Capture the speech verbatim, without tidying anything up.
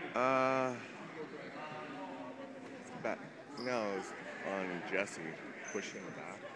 Uh, back. No, it was on Jesse pushing the back.